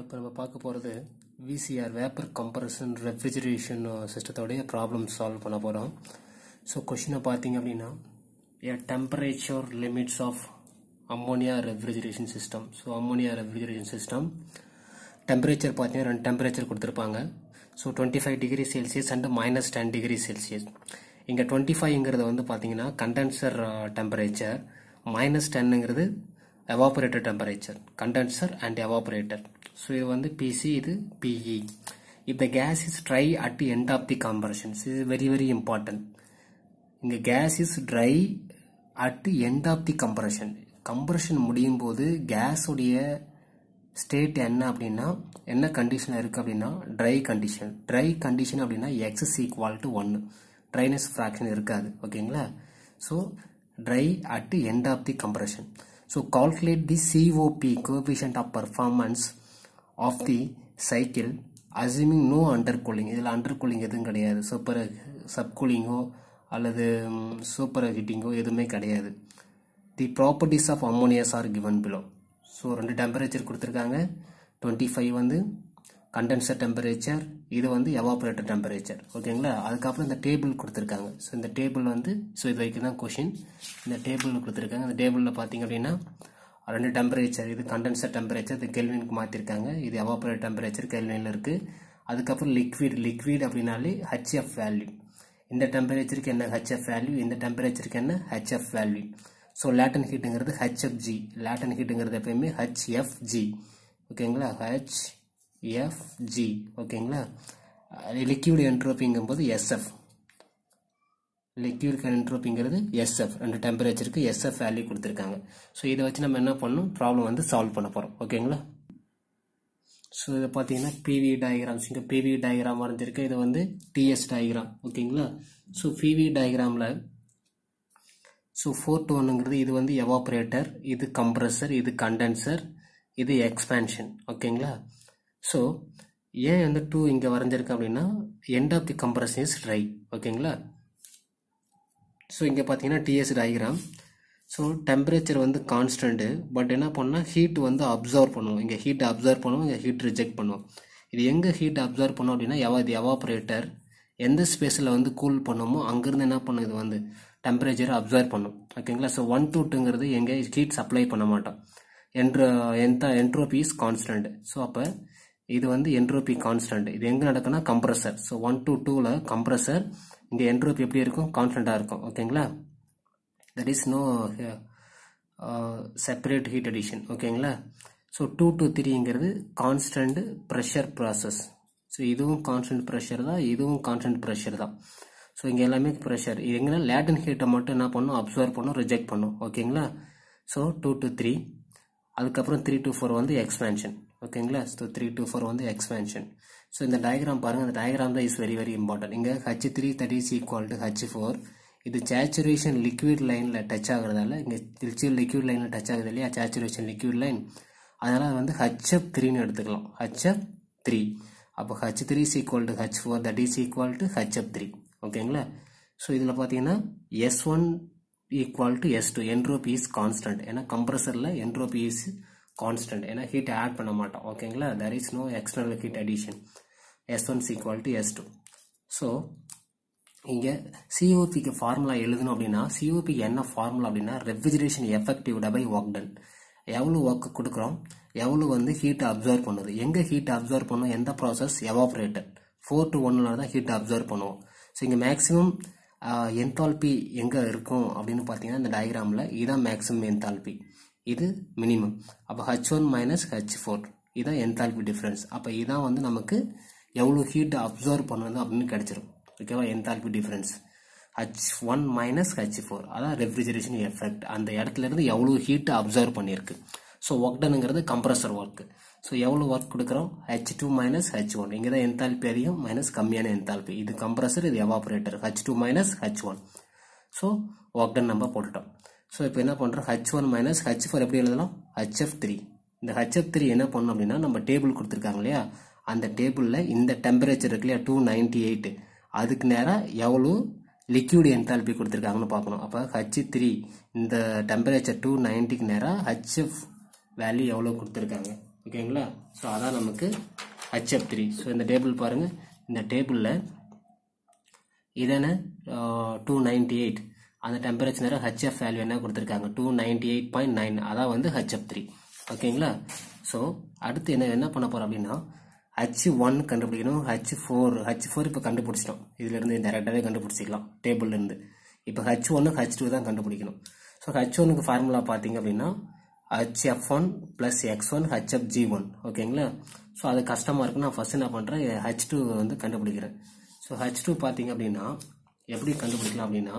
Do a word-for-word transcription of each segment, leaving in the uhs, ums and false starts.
இப்போ நம்ம பார்க்க போகிறது V C R vapour compression refrigeration சிஸ்டத்தோடைய ப்ராப்ளம் சால்வ் பண்ண போகிறோம். ஸோ கொஷினை பார்த்தீங்க அப்படின்னா a temperature limits of ammonia refrigeration system. So ammonia refrigeration system temperature பார்த்தீங்கன்னா ரெண்டு டெம்பரேச்சர் கொடுத்துருப்பாங்க. So twenty five degree Celsius and minus ten degree Celsius. இங்கே டுவெண்ட்டி ஃபைவ்ங்கிறது வந்து பார்த்தீங்கன்னா கண்டென்சர் டெம்பரேச்சர், மைனஸ் டென்னுங்கிறது evaporator temperature, condenser and evaporator. So இது வந்து P C, இது P E. If the gas is dry at the end of the compression, this is very very important. இந்த gas is dry at the end of the compression. compression முடியும் போது gas உடைய state என்ன அப்படின்னா என்ன condition இருக்கு அப்படின்னா dry condition. dry condition அப்படின்னா x is equal to one. dryness fraction இருக்காது. ஓகேங்களா? So dry at the end of the compression. So calculate the C O P, coefficient of performance of the cycle, assuming no undercooling. இதில் undercooling எதுவும் கிடையாது. Super சப்கூலிங்கோ அல்லது super ஹீட்டிங்கோ எதுவுமே கிடையாது. The properties of ammonias are given below. So ரெண்டு temperature கொடுத்துருக்காங்க. Twenty five வந்து condenser temperature, இது வந்து எவாபரேட்டர் டெம்பரேச்சர். ஓகேங்களா? அதுக்கப்புறம் இந்த டேபிள் கொடுத்துருக்காங்க. ஸோ இந்த டேபிள் வந்து ஸோ இது வரைக்கும் தான் கொஷின். இந்த டேபிள் கொடுத்துருக்காங்க. இந்த டேபிளில் பார்த்தீங்க அப்படின்னா ரெண்டு டெம்பரேச்சர், இது கண்டென்சர் டெம்பரேச்சர், இது கெல்வினுக்கு மாற்றிருக்காங்க. இது எவாபரேட்டர் டெம்பரேச்சர் கெல்வினில் இருக்குது. அதுக்கப்புறம் லிக்விட் லிக்விட் அப்படின்னாலே ஹெச்எஃப் வேல்யூ. இந்த டெம்பரேச்சருக்கு என்ன ஹெச்எஃப் வேல்யூ, இந்த டெம்பரேச்சருக்கு என்ன ஹெச்எஃப் வேல்யூ. ஸோ லேட்டன் ஹீட்டுங்கிறது ஹெச்எஃப்ஜி. லேட்டன் ஹீட்டுங்கிறது எப்பயுமே ஹெச்எஃப்ஜி. ஓகேங்களா? H F G. ஓகேங்களா? லிக்யூட் என்ட்ரோபிங்கும்போது எஸ்எஃப். லிக்யூட் என்ட்ரோபிங்கிறது எஸ்எஃப். ரெண்டு டெம்பரேச்சருக்கு எஸ்எஃப் வேல்யூ கொடுத்துருக்காங்க. ஸோ இதை வச்சு நம்ம என்ன பண்ணணும், ப்ராப்ளம் வந்து சால்வ் பண்ண போகிறோம். ஓகேங்களா? ஸோ இதை பார்த்தீங்கன்னா பிவி டயக்ராம்ஸ், இங்கே பிவி டயக்ராம் வரைஞ்சிருக்கு. இது வந்து டிஎஸ் டயக்ராம். ஓகேங்களா? ஸோ பிவி டயக்ராமில் ஸோ ஃபோர் டு ஒன்னுங்கிறது இது வந்து எவாபரேட்டர், இது கம்ப்ரஸர், இது கண்டென்சர், இது எக்ஸ்பேன்ஷன். ஓகேங்களா? ஸோ ஏன் வந்து டூ இங்கே வரைஞ்சிருக்கு அப்படின்னா end of the compression is dry. ஓகேங்களா? ஸோ இங்கே பார்த்தீங்கன்னா டிஎஸ் டயக்ராம். ஸோ டெம்பரேச்சர் வந்து கான்ஸ்டன்ட்டு, பட் என்ன பண்ணால் ஹீட் வந்து அப்சர்வ் பண்ணுவோம். இங்கே ஹீட் அப்சர்வ் பண்ணுவோம், இங்கே ஹீட் ரிஜெக்ட் பண்ணுவோம். இது எங்கே ஹீட் அப்சர்வ் பண்ணும் அப்படின்னா எவா இது எவாபரேட்டர் எந்த ஸ்பேஸில் வந்து கூல் பண்ணுமோ அங்கேருந்து என்ன பண்ணும், இது வந்து டெம்பரேச்சரை அப்சர்வ் பண்ணும். ஓகேங்களா? ஸோ ஒன் டூ டூங்கிறது எங்கே ஹீட் சப்ளை பண்ண மாட்டோம். என்ட்ரோ எந்த என்ட்ரோபி இஸ் கான்ஸ்டன்ட். ஸோ அப்போ இது வந்து என்ட்ரோபி கான்ஸ்டன்ட். இது எங்கே நடக்குன்னா கம்ப்ரஸர். ஸோ ஒன் டூ டூவில் கம்ப்ரஸர், இங்கே என்ட்ரோபி எப்படி இருக்கும், கான்ஸ்டண்ட்டாக இருக்கும். ஓகேங்களா? That is no separate heat addition. ஓகேங்களா? ஸோ டூ டூ த்ரீங்கிறது கான்ஸ்டன்ட் ப்ரெஷர் ப்ராசஸ். ஸோ இதுவும் கான்ஸ்டன்ட் ப்ரெஷர் தான், இதுவும் கான்ஸ்டன்ட் ப்ரெஷர் தான். ஸோ இங்கே எல்லாமே ப்ரெஷர். இது எங்கன்னா லேட்டன் ஹீட்டை மட்டும் என்ன பண்ணும், அப்சர்வ் பண்ணும், ரிஜெக்ட் பண்ணும். ஓகேங்களா? ஸோ டூ டு த்ரீ, அதுக்கப்புறம் த்ரீ டு ஃபோர் வந்து எக்ஸ்பேன்ஷன். ஓகேங்களா? ஸோ த்ரீ டு ஃபோர் வந்து எக்ஸ்பேன்ஷன். ஸோ இந்த டயக்ராம் பாருங்கள். அந்த டயக்ராம் தான் இஸ் வெரி வெரி இம்பார்ட்டன்ட். இங்கே H three that is equal to H four. இது சேச்சுரேஷன் லிக்விட் லைனில் டச் ஆகுறதால, இங்கே லிக்விட் லைனில் டச் ஆகுது இல்லையா, சேச்சுரேஷன் லிக்விட் லைன். அதனால் வந்து ஹெச்எஃப் த்ரீன்னு எடுத்துக்கலாம். HF three. அப்போ H three is equal to H four that is equal to HF three. ஓகேங்களா? ஸோ இதில் பார்த்தீங்கன்னா S one equal to S two. Entropy is constant. ஏன்னா கம்ப்ரஸரில் என்ட்ரோபி இஸ் கான்ஸ்டன்ட். ஏன்னா ஹீட் ஆட் பண்ண மாட்டோம். ஓகேங்களா? There is no external heat addition. S one is equal to S two. So இங்கே சிஓபிக்கு ஃபார்முலா எழுதணும் அப்படின்னா சிஓபிக்கு என்ன ஃபார்முலா அப்படின்னா refrigeration effective by work done. எவ்வளோ ஒர்க் கொடுக்குறோம், எவ்வளோ வந்து ஹீட்டை அப்சர்வ் பண்ணுது, எங்கே ஹீட்டை அப்சர்வ் பண்ணும், எந்த ப்ராசஸ், எவாபரேட்டர். ஃபோர் டு ஒன்ல தான் ஹீட்டை அப்சர்வ் பண்ணுவோம். ஸோ இங்கே மேக்ஸிமம் என்தால்பி எங்கே இருக்கும் அப்படின்னு பார்த்தீங்கன்னா இந்த டயக்ராமில் இதுதான் மேக்ஸிமம் என்தால்பி, இது மினிமம். அப்போ H one minus H four இதுதான் என்தால்பி டிஃப்ரென்ஸ். அப்போ இதான் வந்து நமக்கு எவ்வளோ ஹீட்டை அப்சர்வ் பண்ணுறது அப்படின்னு கிடைச்சிரும். ஓகேவா? Enthalpy difference H one minus H four, அதான் ரெஃப்ரிஜரேஷன் எஃபெக்ட். அந்த இடத்துல இருந்து எவ்வளோ ஹீட்டை அப்சர்வ் பண்ணியிருக்கு. ஸோ ஒர்க் டனுங்கிறது கம்ப்ரஸர் ஒர்க்கு. ஸோ எவ்வளோ ஒர்க் கொடுக்குறோம், H two minus H one. இங்கே தான் என்தால்பி அதிகம், மைனஸ் கம்மியான என்தால்பி. இது கம்ப்ரஸர், இது evaporator. H two minus H one. So work done நம்ம போட்டுட்டோம். ஸோ இப்போ என்ன பண்ணுறோம், H one minus H four எப்படி எழுதலாம், ஹெச்எஃப் த்ரீ. இந்த ஹெச்எஃப் த்ரீ என்ன பண்ணணும் அப்படின்னா நம்ம டேபிள் கொடுத்துருக்காங்க இல்லையா, அந்த டேபிளில் இந்த டெம்பரேச்சர் இருக்கு இல்லையா டூ நைன்டி எயிட், அதுக்கு நேராக எவ்வளோ லிக்யூட் என்தால்பி கொடுத்துருக்காங்கன்னு பார்க்கணும். அப்போ ஹெச் த்ரீ இந்த டெம்பரேச்சர் டூ நைன்டிக்கு நேராக ஹெச்எஃப் வேல்யூ எவ்வளோ கொடுத்துருக்காங்க. ஓகேங்களா. ஸோ அதான் நமக்கு H F three. ஸோ இந்த டேபிள் பாருங்கள், இந்த டேபிளில் இதென்ன டூ நைன்டி எயிட் அந்த டெம்பரேச்சர் H F வேல்யூ என்ன கொடுத்துருக்காங்க, two ninety eight point nine அதான் வந்து H F three. ஓகேங்களா. ஸோ அடுத்து என்ன என்ன பண்ண போகிறோம் அப்படின்னா H one கண்டுபிடிக்கணும். H four H four இப்போ கண்டுபிடிச்சிட்டோம், இதுலேருந்து டேரெக்டாகவே கண்டுபிடிச்சிக்கலாம் டேபிள்லேருந்து. இப்போ H one H two தான் கண்டுபிடிக்கணும். ஸோ H one க்கு ஃபார்முலா பார்த்தீங்க அப்படின்னா H F one plus X one H F G one. ஓகேங்களா. ஸோ அது கஷ்டமாக இருக்கு, நான் ஃபர்ஸ்ட் என்ன பண்ணுறேன் H two வந்து கண்டுபிடிக்கிறேன். ஸோ H two பார்த்தீங்க அப்படின்னா எப்படி கண்டுபிடிக்கலாம் அப்படின்னா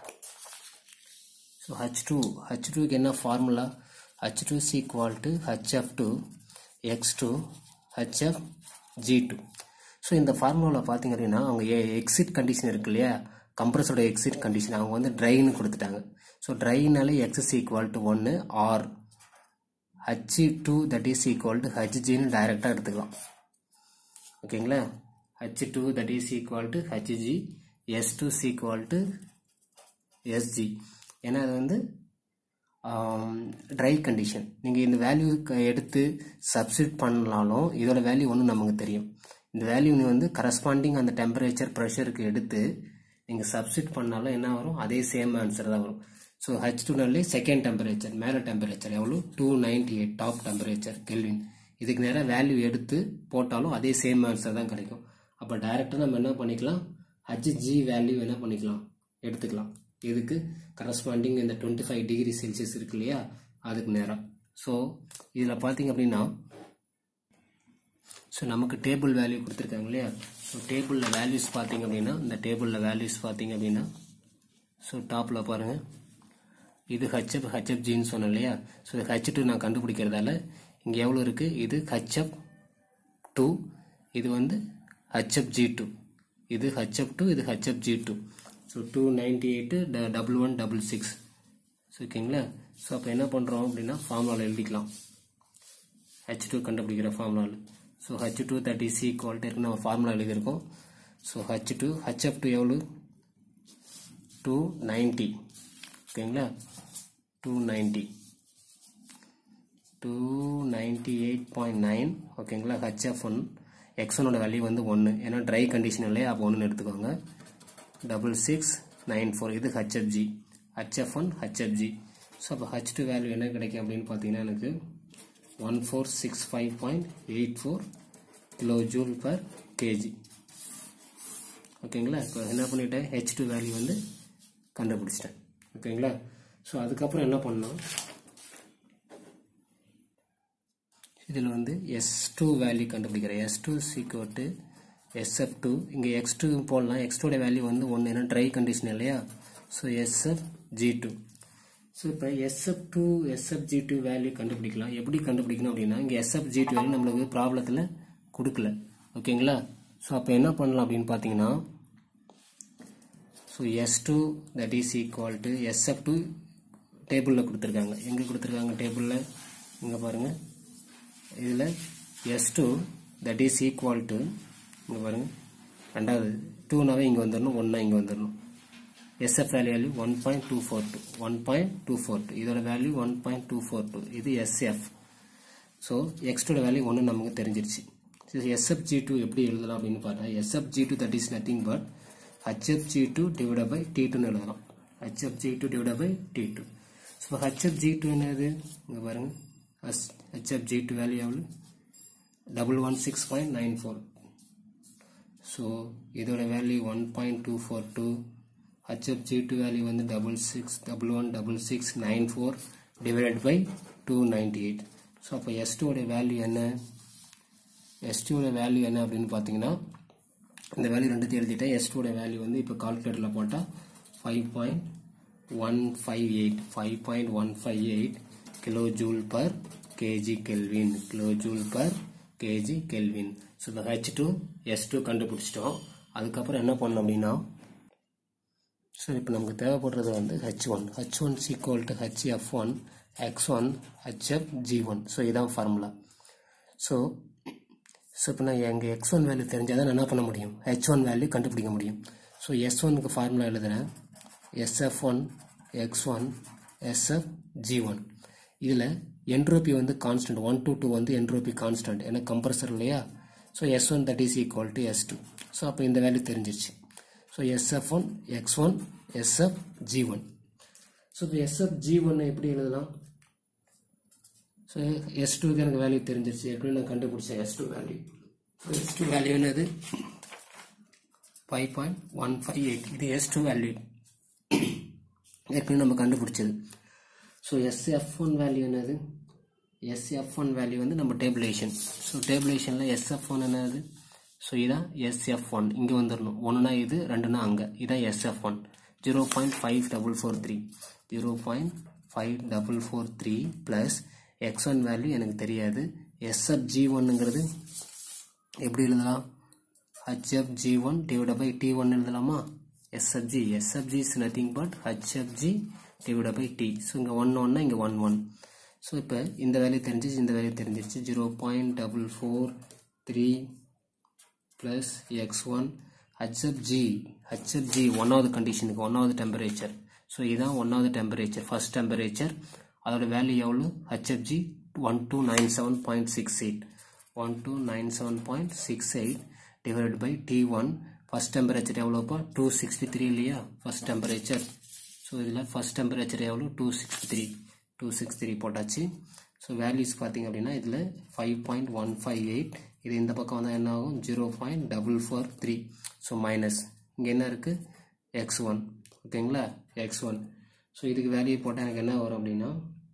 so H two H two க்கு என்ன formula, H two is equal to H F two X two H F G two. So இந்த ஃபார்முலாவில் பார்த்தீங்க அப்படின்னா அவங்க எக்ஸிட் கண்டிஷன் இருக்கு இல்லையா, கம்ப்ரஸரோட எக்ஸிட் கண்டிஷன் அவங்க வந்து ட்ரைன்னு கொடுத்துட்டாங்க. ஸோ ட்ரைனால X is equal to ஒன்று or H two that is equal to Hg ன்னு டைரெக்டாக எடுத்துக்கலாம். ஓகேங்களா. H two that is equal to Hg, S two is equal to Sg. ஏன்னா அது வந்து ட்ரை கண்டிஷன். நீங்கள் இந்த வேல்யூ எடுத்து சப்ஸ்டிட் பண்ணலாலும் இதோட வேல்யூ ஒன்று நமக்கு தெரியும். இந்த வேல்யூ வந்து கரஸ்பாண்டிங் அந்த டெம்பரேச்சர் ப்ரெஷருக்கு எடுத்து நீங்கள் சப்ஸ்டிட் பண்ணாலும் என்ன வரும், அதே சேம் ஆன்சர் தான் வரும். ஸோ H two நாலே செகண்ட் டெம்பரேச்சர் மேலே டெம்பரேச்சர் எவ்வளோ, two ninety eight top temperature kelvin. இதுக்கு நேராக வேல்யூ எடுத்து போட்டாலும் அதே சேம் ஆன்சர் தான் கிடைக்கும். அப்போ டைரெக்டாக நம்ம என்ன பண்ணிக்கலாம், Hg வேல்யூ என்ன பண்ணிக்கலாம் எடுத்துக்கலாம். இதுக்கு கரஸ்பாண்டிங் இந்த டுவெண்ட்டி ஃபைவ் டிகிரி செல்சியஸ் இருக்கு இல்லையா அதுக்கு நேரம். ஸோ இதில் பார்த்தீங்க அப்படின்னா ஸோ நமக்கு டேபிள் வேல்யூ கொடுத்துருக்காங்க இல்லையா. ஸோ டேபிளில் வேல்யூஸ் பார்த்தீங்க அப்படின்னா இந்த டேபிளில் வேல்யூஸ் பார்த்தீங்க அப்படின்னா ஸோ டாப்பில் பாருங்கள் இது H F H F Gன்னு சொன்னேன் இல்லையா. ஸோ H two நான் கண்டுபிடிக்கிறதால இங்கே எவ்வளோ இருக்குது, இது H F two இது வந்து H F G two, இது H F two இது H F G two. So two ninety eight double one double six. So ஓகேங்களா. ஸோ அப்போ என்ன பண்ணுறோம் அப்படின்னா ஃபார்முலாவில் எழுதிக்கலாம் H two கண்டுபிடிக்கிற ஃபார்முலாவில். So H two thirty C equal to இருக்கு நம்ம ஃபார்முலா எழுதியிருக்கோம். So H two H F two எவ்வளோ டூ நைன்டி. ஓகேங்களா. Two ninety two ninety eight point nine. ஓகேங்களா. H F one X one ஓட வேல்யூ வந்து ஒன்று, ஏன்னா ட்ரை கண்டிஷன் இல்லையா, அப்போ ஒன்றுன்னு எடுத்துக்கோங்க. டபுள் சிக்ஸ் நைன் ஃபோர் இது H F G, H F one H F G. So அப்போ H two வேல்யூ என்ன கிடைக்கும் அப்படின்னு பார்த்தீங்கன்னா எனக்கு one four six five point eight four kilo joule per KG. ஓகேங்களா. இப்போ என்ன பண்ணிட்டேன், H two வேல்யூ வந்து கண்டுபிடிச்சிட்டேன். ஓகேங்களா. ஸோ அதுக்கப்புறம் என்ன பண்ணோம், இதில் வந்து S two வேல்யூ கண்டுபிடிக்கிறேன். S two is equal to S F two, இங்கே X two போடலாம். X two வேல்யூ வந்து ஒன்று, ஏன்னா ட்ரை கண்டிஷன் இல்லையா. So S F G two. So இப்போ S F two S F G two value கண்டுபிடிக்கலாம். எப்படி கண்டுபிடிக்கணும் அப்படின்னா இங்கே S F G two value நம்மளுக்கு ப்ராப்ளத்தில் கொடுக்கல. ஓகேங்களா. ஸோ அப்போ என்ன பண்ணலாம் அப்படின்னு பார்த்தீங்கன்னா so S two that is equal to S F two டேபிளில் கொடுத்துருக்காங்க. எங்கே கொடுத்துருக்காங்க டேபிளில், இங்கே பாருங்கள். இதில் S two that is equal to இங்கே பாருங்கள், ரெண்டாவது டூனாவே இங்கே வந்துடணும், ஒன்றா இங்கே வந்துடணும். S F value value one point two four two one point two four two இதோட value one point two four two இது S F. So X two value ஒன்று நமக்கு தெரிஞ்சிருச்சு. S F G two எப்படி எழுதலாம் அப்படின்னு பார்த்தா S F G two that is nothing but H F G two divided by T two ன்னு எழுதலாம். H F G two divided by T two. So H F G two என்னது, இங்கே பாருங்கள். H F G two value எவ்வளோ, double one six point nine four. So இதோட value one point two four two. H F G two value வந்து double six double one double six nine four divided by two ninety eight. So அப்போ S two உடைய value என்ன, S two உடைய value என்ன அப்படின்னு பார்த்தீங்கன்னா இந்த value ரெண்டுத்தையும் எழுதிட்டேன். S two உடைய வேல்யூ வந்து இப்போ கால்குலேட்டரில் போட்டால் five point one five eight five point one five eight kilo joule per KG kelvin kilo joule per KG kelvin. So இப்போ H two S two கண்டுபிடிச்சிட்டோம். அதுக்கப்புறம் என்ன பண்ணோம் அப்படின்னா ஸோ இப்போ நமக்கு தேவைப்படுறது வந்து H one H one is equal to H F one X one H F G one. So இதான் ஃபார்முலா. ஸோ ஸோ இப்போ நான் எங்கள் X one வேல்யூ தெரிஞ்சால் தான் நான் என்ன பண்ண முடியும், H one வேல்யூ கண்டுபிடிக்க முடியும். ஸோ S ஒன்னுக்கு ஃபார்முலா எழுதுகிறேன். S F one X one S F G one. இதில் என்ட்ரோபி வந்து கான்ஸ்டன்ட் ஒன் டூ டூ வந்து என்ட்ரோபி கான்ஸ்டன்ட் ஏன்னா கம்ப்ரஸர் இல்லையா. So S one that is equal to S two. So அப்போ இந்த வேல்யூ தெரிஞ்சிருச்சு. So SF one X one SF G one. So இப்போ SF G ஒன்னை எப்படி எழுதலாம்? ஸோ எஸ் டூக்கு எனக்கு வேல்யூ தெரிஞ்சிருச்சு. எப்படி நான் கண்டுபிடிச்சேன் S two value. So S two value என்னது five point one five eight. இது எஸ் டூ வேல்யூ ஏற்கனவே நம்ம கண்டுபிடிச்சது. ஸோ எஸ்எஃப் ஒன் வேல்யூ என்னது? எஸ்எஃப் ஒன் வேல்யூ வந்து நம்ம டேபிளேஷன். ஸோ டேபிளேஷனில் எஸ்எஃப் ஒன் என்னது? ஸோ இதான் எஸ்எஃப் ஒன். இங்கே வந்துடணும். ஒன்றுனா இது, ரெண்டுனா அங்கே. இதான் SF one. Zero point five double four three zero point five double four three plus X one value எனக்கு தெரியாது. எஸ்எஃப் ஜி ஒன்னுங்கிறது எப்படி எழுதலாம்? HF G one divide by T one எழுதலாமா? SFG SFG is nothing but HFG divide by T. So இங்கே one ஒன்னா இங்கே one one. So இப்போ இந்த வேல்யூ தெரிஞ்சிச்சு, இந்த வேல்யூ தெரிஞ்சிருச்சு. Zero point double four three plus X one HFG HFG ஒன்னாவது கண்டிஷனுக்கு ஒன்னாவது டெம்பரேச்சர். ஸோ இதுதான் ஒன்னாவது டெம்பரேச்சர், ஃபர்ஸ்ட் டெம்பரேச்சர். அதோட வேல்யூ எவ்வளோ? HFG one two nine seven point six eight one two nine seven point six eight divide by T one. First temperature எவ்வளோப்பா? Two sixty three இல்லையா first temperature. So இதில் first temperature எவ்வளோ? Two sixty three two six three போட்டாச்சு. So values பார்த்தீங்க அப்படின்னா இதில் five point one five eight. இது இந்த பக்கம் வந்தால் என்ன ஆகும்? Zero point double four three. So minus இங்கே என்ன இருக்குது? X one. ஓகேங்களா? X one. ஸோ இதுக்கு வேல்யூ போட்டால் எனக்கு என்ன வரும் அப்படின்னா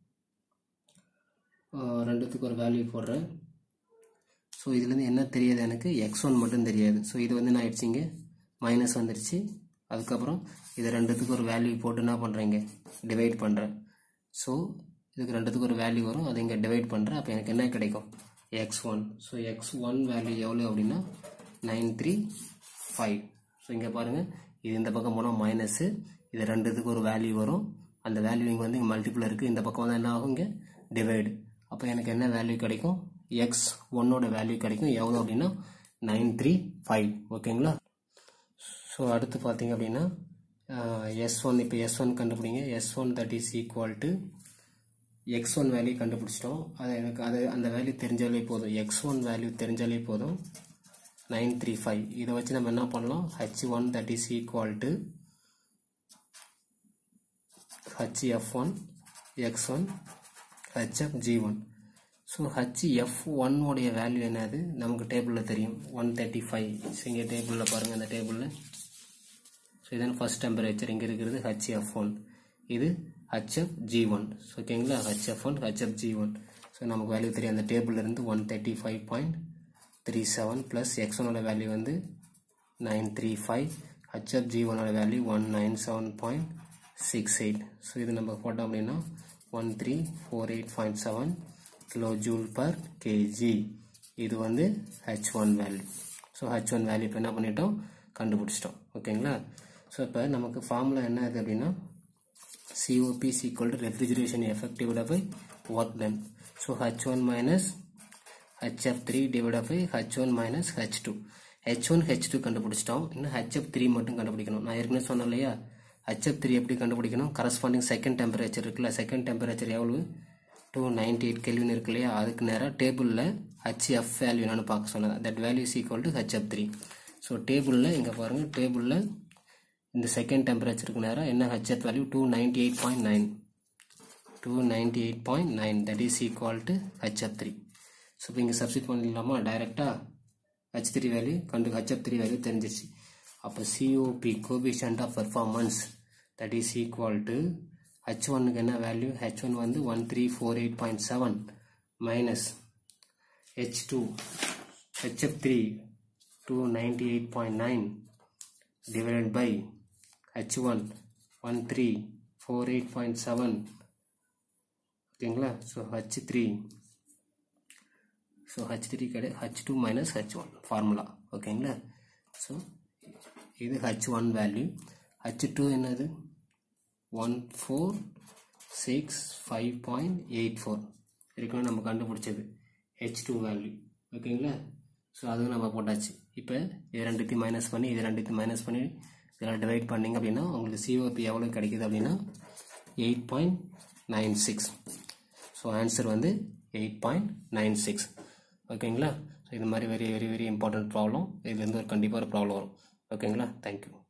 ரெண்டுத்துக்கு ஒரு வேல்யூ போடுறேன். ஸோ இதுலேருந்து என்ன தெரியாது எனக்கு? எக்ஸ் ஒன் மட்டும் தெரியாது. ஸோ இது வந்து என்ன ஆயிடுச்சு? இங்கே மைனஸ் வந்துடுச்சு. அதுக்கப்புறம் இது ரெண்டுத்துக்கு ஒரு வேல்யூ போட்டு என்ன பண்ணுறீங்க? டிவைட் பண்ணுறேன். ஸோ இதுக்கு ரெண்டுத்துக்கு ஒரு வேல்யூ வரும், அதை இங்கே டிவைட் பண்ணுறேன். அப்போ எனக்கு என்ன கிடைக்கும்? X one. So X one value எவ்வளோ அப்படின்னா நைன் த்ரீ ஃபைவ். ஸோ இங்கே பாருங்கள், இது இந்த பக்கம் போனால் மைனஸு, இது ரெண்டுத்துக்கு ஒரு வேல்யூ வரும். அந்த வேல்யூ இங்கே வந்து இங்கே மல்டிபிள் இருக்குது. இந்த பக்கம் வந்து என்ன ஆகும்? இங்கே டிவைடு. அப்போ எனக்கு என்ன வேல்யூ கிடைக்கும்? எக்ஸ் ஒன்னோட வேல்யூ கிடைக்கும். எவ்வளோ அப்படின்னா நைன் த்ரீ ஃபைவ். ஓகேங்களா? ஸோ அடுத்து பார்த்தீங்க அப்படின்னா எஸ் ஒன். இப்போ எஸ் ஒன் கண்டுபிடிங்க. S one that is equal to X one value கண்டுபிடிச்சிட்டோம். அது எனக்கு அது அந்த வேல்யூ தெரிஞ்சாலே போதும். எக்ஸ் ஒன் வேல்யூ தெரிஞ்சாலே போதும். Nine three five. இதை வச்சு நம்ம என்ன பண்ணலாம்? H one that is equal to H F one X one HF G one. So H F one உடைய வேல்யூ என்னது? நமக்கு டேபிளில் தெரியும், ஒன் தேர்ட்டி ஃபைவ். ஸோ இங்கே டேபிளில் பாருங்கள், அந்த டேபிளில். ஸோ இதான் ஃபர்ஸ்ட் டெம்பரேச்சர். இங்கே இருக்கிறது ஹச் எஃப் ஒன், இது ஹச்எஃப் ஜி ஒன். ஓகேங்களா? HF one HF G one. So நமக்கு வேல்யூ தெரியும் அந்த டேபிளில் இருந்து one thirty five point three seven plus X ஒனோட வேல்யூ வந்து nine three five, HF G ஒனோட value one nine seven point six eight. So இது நம்ம போட்டோம் அப்படின்னா one three four eight point seven kilo joule per KG. இது வந்து H one value. So H one value இப்போ என்ன பண்ணிட்டோம்? கண்டுபிடிச்சிட்டோம். ஓகேங்களா? ஸோ இப்போ நமக்கு ஃபார்முலா என்ன இது அப்படின்னா C O P is equal to refrigeration effect divided by work done. So H one minus H F three divided by H one minus H two. H one H two கண்டுபிடிச்சிட்டோம். இன்னும் H F three மட்டும் கண்டுபிடிக்கணும். நான் ஏற்கனவே சொன்னேன் இல்லையா, H F three எப்படி கண்டுபிடிக்கணும்? கரஸ்பாண்டிங் செகண்ட் டெம்பரேச்சர் இருக்குல்ல, செகண்ட் டெம்பரேச்சர் எவ்வளவு? டூ நைன்டி எயிட் கெல்வின் இருக்கு இல்லையா, அதுக்கு நேராக டேபிளில் H F வேல்யூ என்னன்னு பார்க்க சொன்னது. That value is equal to H F three. So டேபிளில் இங்கே பாருங்கள், டேபிளில் இந்த செகண்ட் டெம்பரேச்சருக்கு நேரம் என்ன H F value? Two ninety eight point nine two ninety eight point nine that is equal to H F three. So இப்போ இங்கே substitute பண்ணிடலாமா? டைரெக்டாக H three வேல்யூ கண்டு H F three வேல்யூ தெரிஞ்சிருச்சு. அப்போ C O P coefficient of performance that is equal to H ஒன்னுக்கு என்ன value? H one வந்து one three four eight point seven minus H two H F three two ninety eight point nine divided by H one one three four eight point seven. ஓகேங்களா? So H three so H three கிடையாது, H two minus H one ஃபார்முலா. ஓகேங்களா? So இது H one value. H two என்னது? One four six five point eight four இருக்குன்னு நம்ம கண்டுபிடிச்சது H two value. ஓகேங்களா? ஸோ அதுவும் நம்ம போட்டாச்சு. இப்போ இது ரெண்டுத்தையும் மைனஸ் பண்ணி இது ரெண்டுத்தையும் மைனஸ் பண்ணி இதெல்லாம் டிவைட் பண்ணிங்க அப்படின்னா உங்களுக்கு C O P எவ்வளோ கிடைக்குது அப்படின்னா eight point nine six. So so answer வந்து எயிட் பாயிண்ட் நைன் சிக்ஸ் ஓகேங்களா. ஸோ இது மாதிரி very very very important problem. இதுலேருந்து ஒரு கண்டிப்பாக ஒரு ப்ராப்ளம் வரும். ஓகேங்களா. தேங்க்யூ.